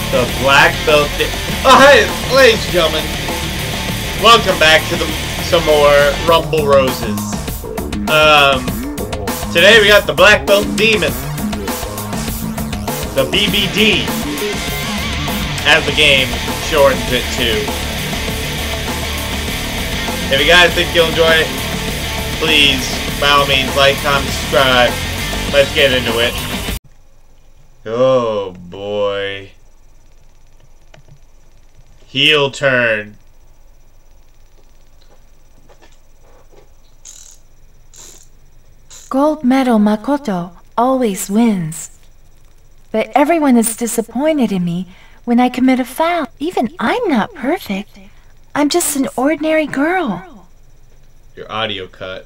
The black belt. Oh, hey, ladies and gentlemen. Welcome back to some more Rumble Roses. Today we got the black belt demon. The BBD, as the game shortens it to. If you guys think you'll enjoy it, please, by all means, like, comment, subscribe. Let's get into it. Oh boy. Heel turn. Gold medal Makoto always wins. But everyone is disappointed in me when I commit a foul. Even I'm not perfect. I'm just an ordinary girl. Your audio cut.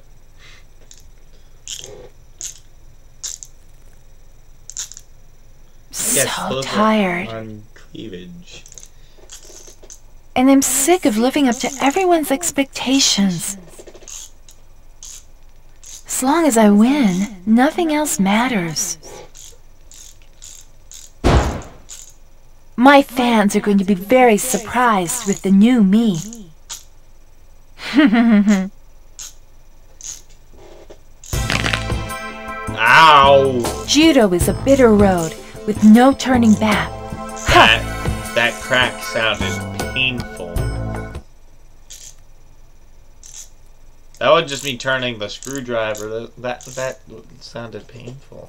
So tired. On cleavage. And I'm sick of living up to everyone's expectations. As long as I win, nothing else matters. My fans are going to be very surprised with the new me. Ow! Judo is a bitter road with no turning back. That crack sounded painful. That would just be turning the screwdriver. That sounded painful.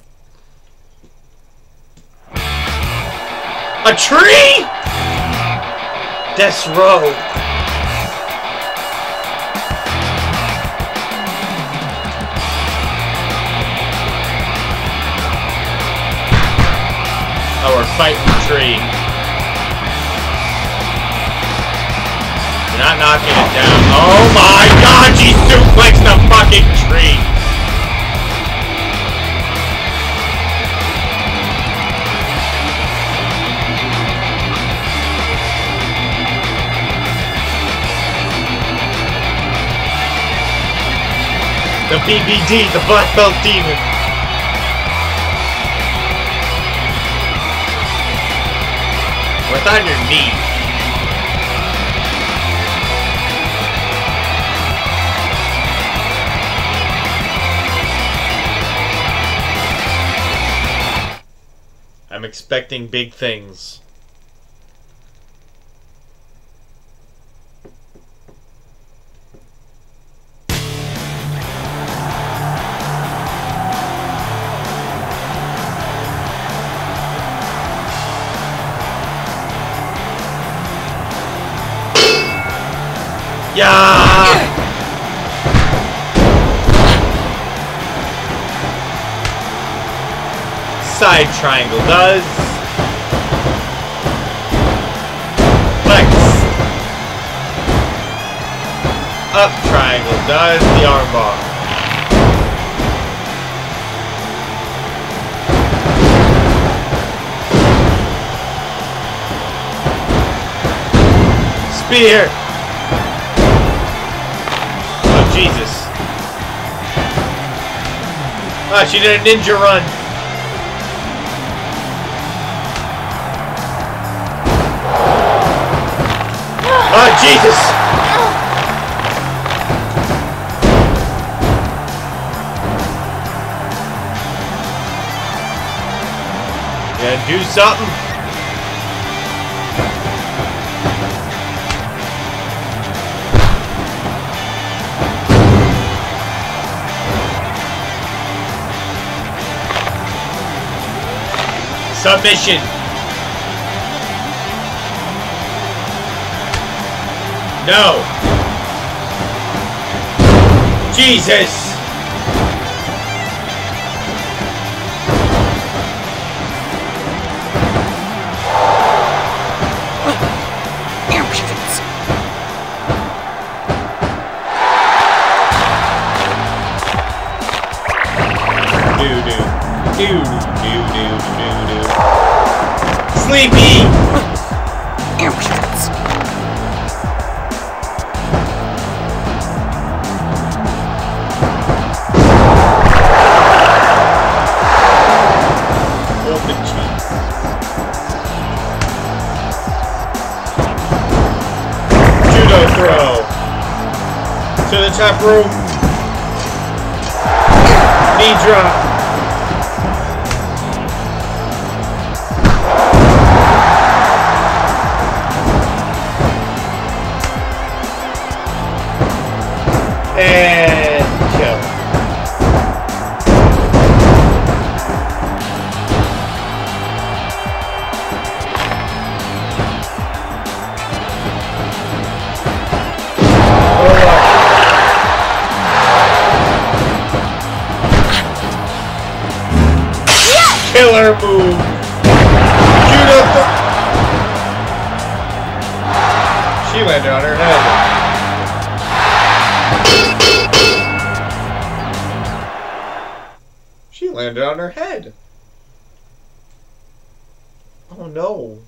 A tree? Death row. Oh, we're fighting the tree. You're not knocking it down. Oh my god, she suplexed the fucking tree! The BBD, the Black Belt Demon. What's on your knee? I'm expecting big things. Yeah! Side triangle does. Flex. Up triangle does the armbar. Spear. Oh Jesus. Oh, she did a ninja run. Oh, Jesus! You gotta do something. Submission. No! Jesus! Do-do. Sleepy! top rope. Knee drop. And kill. Killer move. Judo. She landed on her head. She landed on her head. Oh no.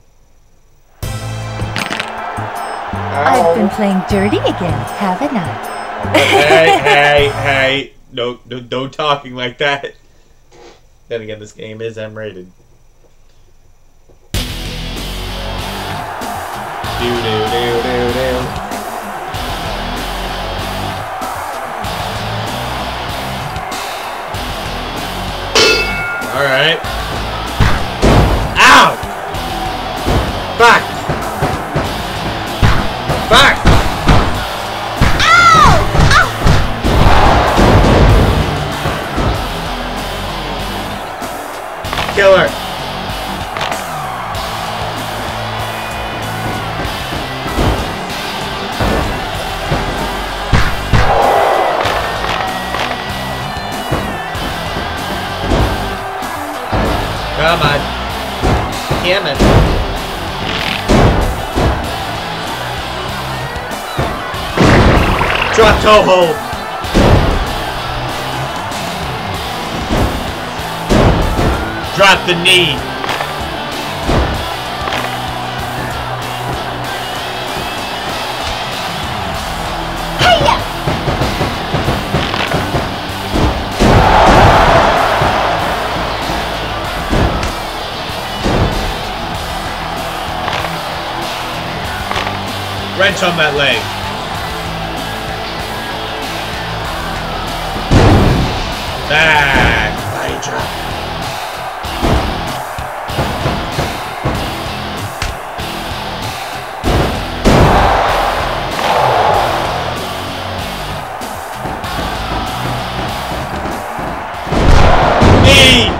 I've been playing dirty again, haven't I? Hey. No, talking like that. Then again, this game is M-rated. Do. Alright. Ow! Back! Back! Ow! Killer! Come on. Damn it. Drop toe hold. Drop the knee. Hiya! Wrench on that leg. Back. Body drop. Knee.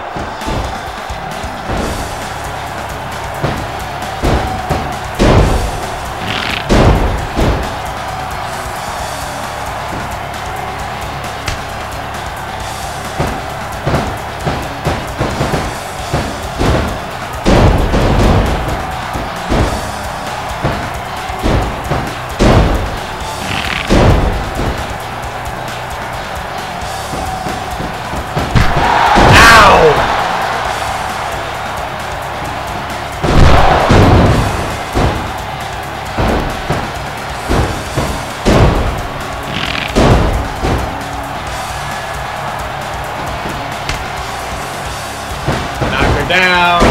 Down.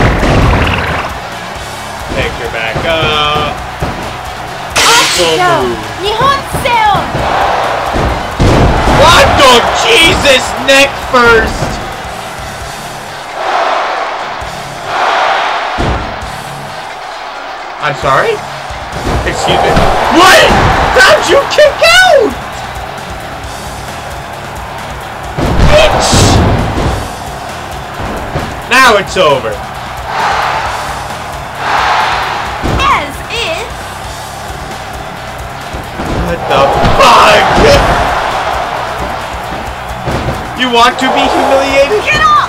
Pick her back up. Full move. What the Jesus? Neck first. I'm sorry? Excuse me. What? How'd you kick out? Bitch! Now it's over. As is. What the fuck? You want to be humiliated? Get off!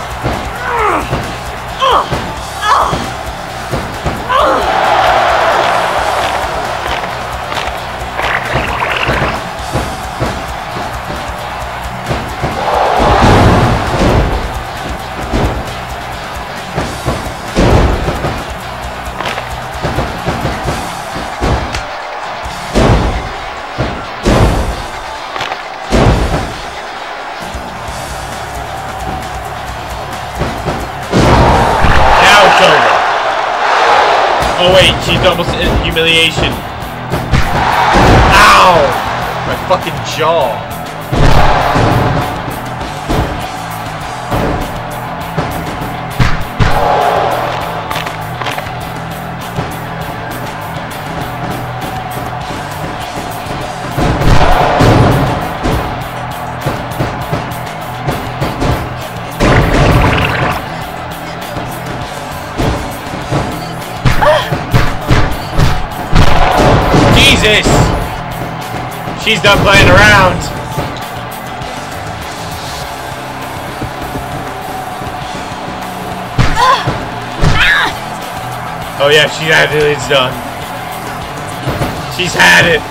Oh wait, she's almost in humiliation. Ow! My fucking jaw. Jesus! She's done playing around. Oh yeah, she actually is done. She's had it.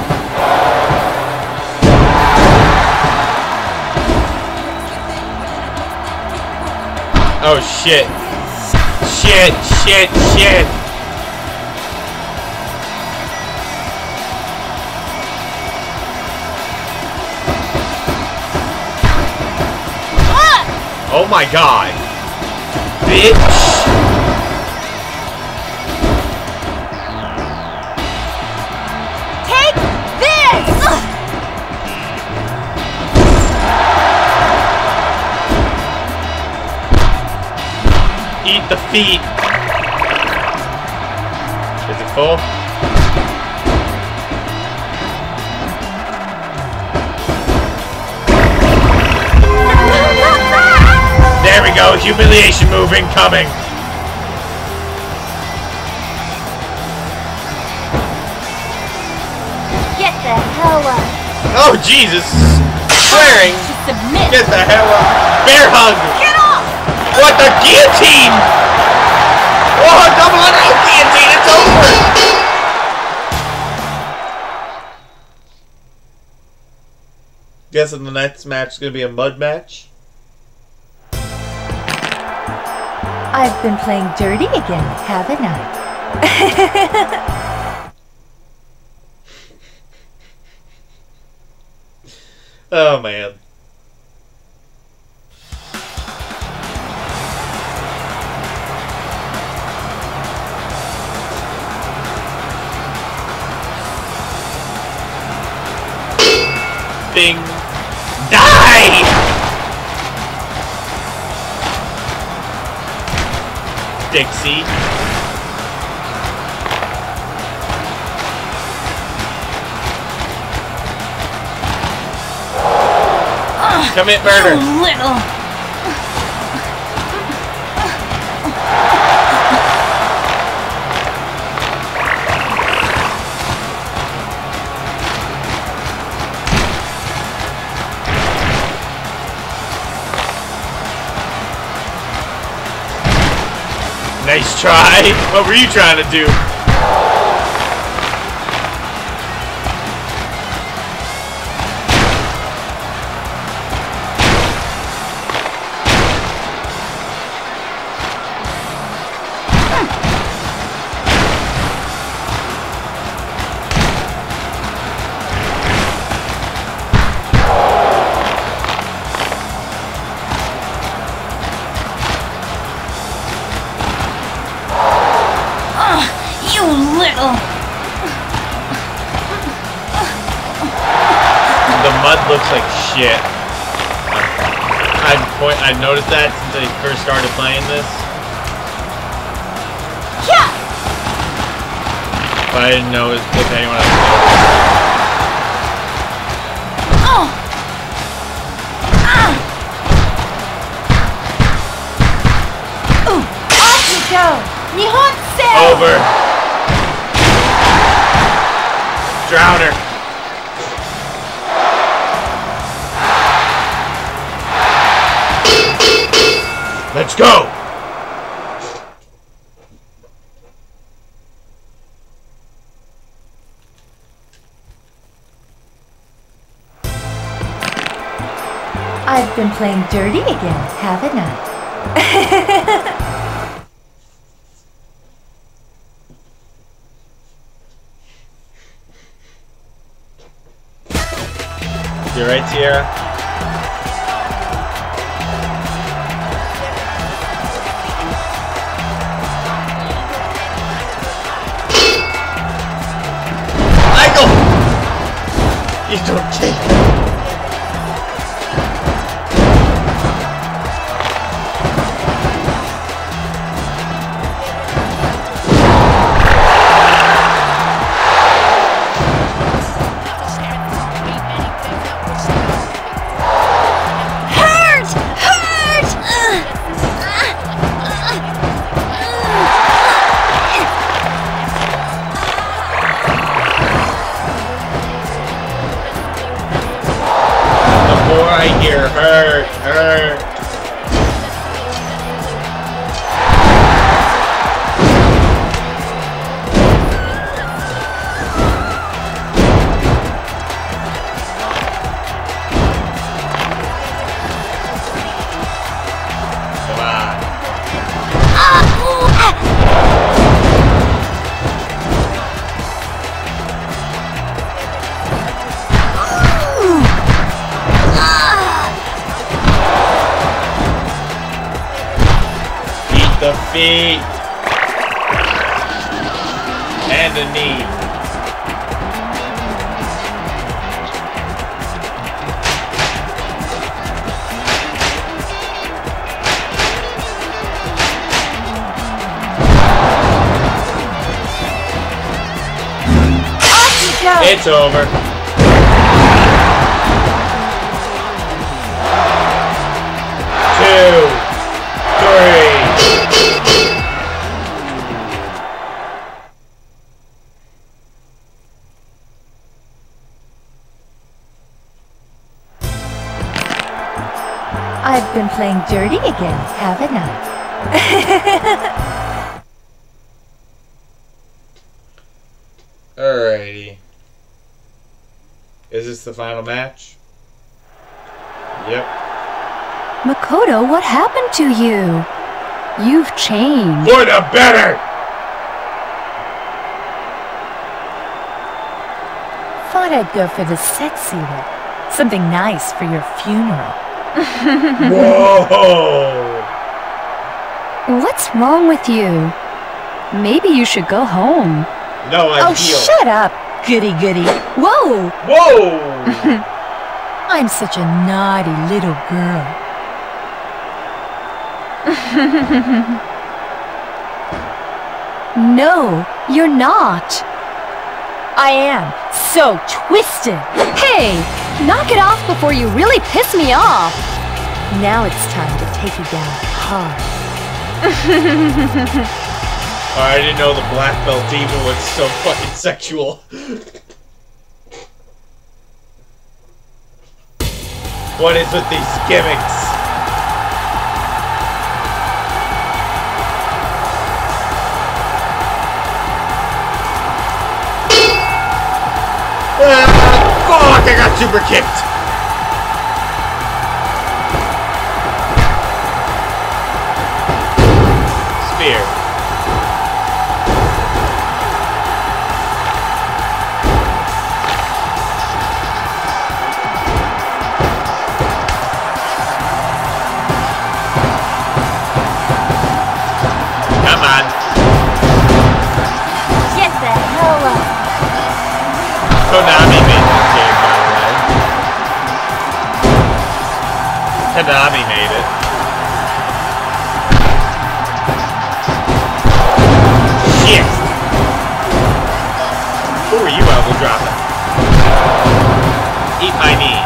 Oh shit. Shit. Oh my god. Bitch. Take this! Eat the feet. Is it full? There we go, humiliation move incoming. Get the hell up. Oh Jesus! Swearing. Submit. Get the hell up. Bear hug. Get off! What the guillotine? Oh, double underhook guillotine. It's over. Guessing the next match is gonna be a mud match. I've been playing dirty again, haven't I? Oh man. Bing. Die! Dixie. Commit murder. You little. Nice try. What were you trying to do? The mud looks like shit. I noticed that since I first started playing this. Yeah. But I didn't know if anyone else knows. Off you go. Nihonse. Over. Drown her. Let's go! I've been playing dirty again, haven't I? You're right, Sierra? You don't care. Hurt. Come on. The feet and the knee. It's over. Two, three. I've been playing dirty again, haven't I? Alrighty. Is this the final match? Yep. Makoto, what happened to you? You've changed. For the better! Thought I'd go for the sexy look. Something nice for your funeral. Whoa! What's wrong with you? Maybe you should go home. No, I'm healed. Shut up, goody-goody. Whoa! Whoa! I'm such a naughty little girl. No, you're not. I am so twisted. Hey, knock it off before you really piss me off. Now it's time to take you down hard. I didn't know the black belt demon was so fucking sexual. What is with these gimmicks? Fuck, I got super kicked. Spear. Come on. Get the hell up. Konami made this game, by the way. Konami made it. Shit! Who are you, elbow dropping? Eat my knee.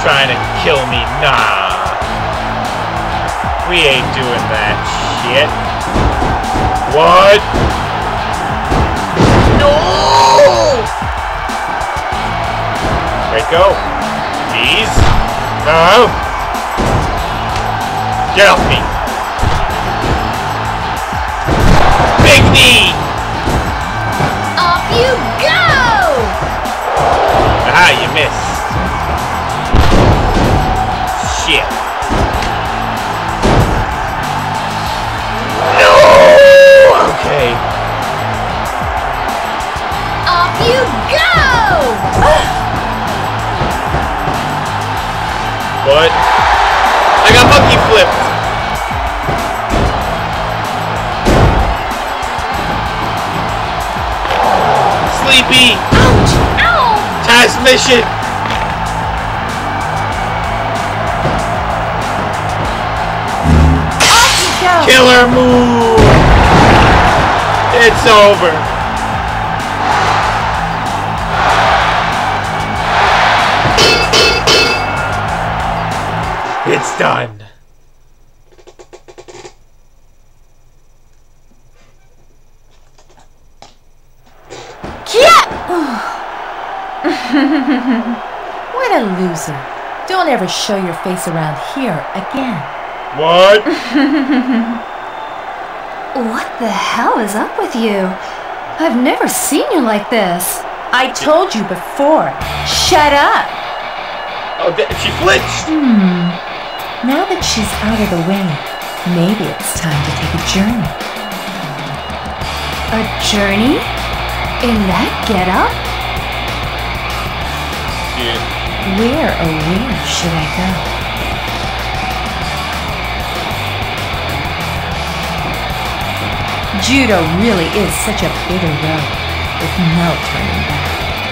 trying to kill me. Nah. We ain't doing that shit. What? No! Right, go. Please. No. Get off me. Big knee. Off you go! Aha, you missed. Shit. No! Okay. Off you go! What? I got monkey flipped. Sleepy. Ouch! Ow! Task mission. Off you go! Killer move. It's over. It's done. What a loser. Don't ever show your face around here again. What? What the hell is up with you? I've never seen you like this. I told you before. Shut up. Oh, she flinched. Now that she's out of the way, maybe it's time to take a journey. A journey? In that getup? Yeah. Where, oh where should I go? Judo really is such a bitter road, with no turning back.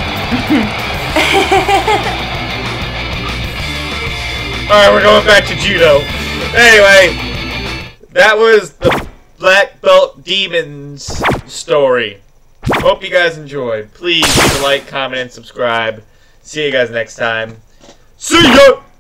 Alright, we're going back to judo. Anyway, that was the Black Belt Demons story. Hope you guys enjoyed. Please leave a like, comment, and subscribe. See you guys next time. See ya!